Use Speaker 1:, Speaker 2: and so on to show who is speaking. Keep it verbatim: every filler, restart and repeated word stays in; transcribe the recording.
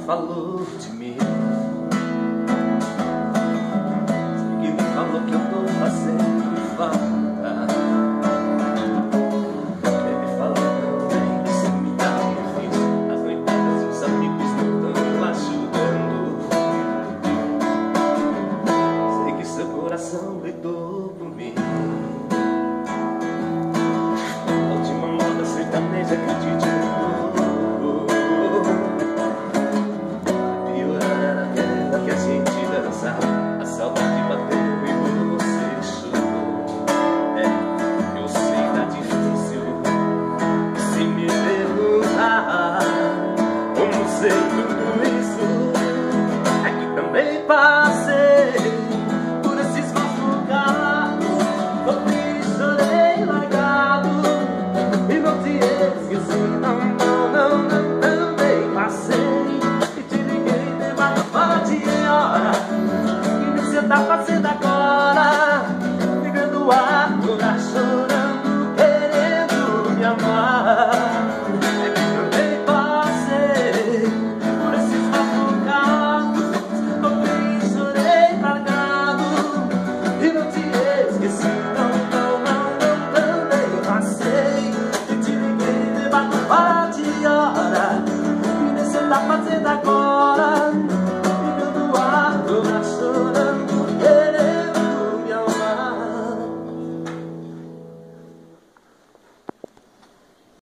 Speaker 1: falou de mim. Sei que me falou que eu tô fazendo falta. Deve falar também que você me dá difícil. As noitadas e os amigos não estão ajudando. Sei que seu coração gritou por mim. A última moda sertaneja que te a saudade bateu e você chorou. É, eu sei, tá difícil. Se me perguntar como sei